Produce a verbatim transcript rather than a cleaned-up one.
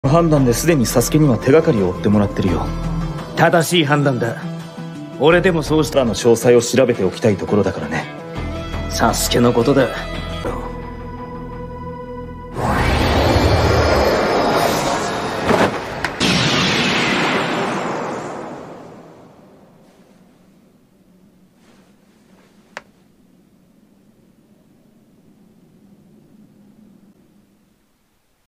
判断ですでにサスケには手がかりを追ってもらってるよ。 正しい判断だ。俺でもそうした。 らの詳細を調べておきたいところだからね。 サスケのことだ。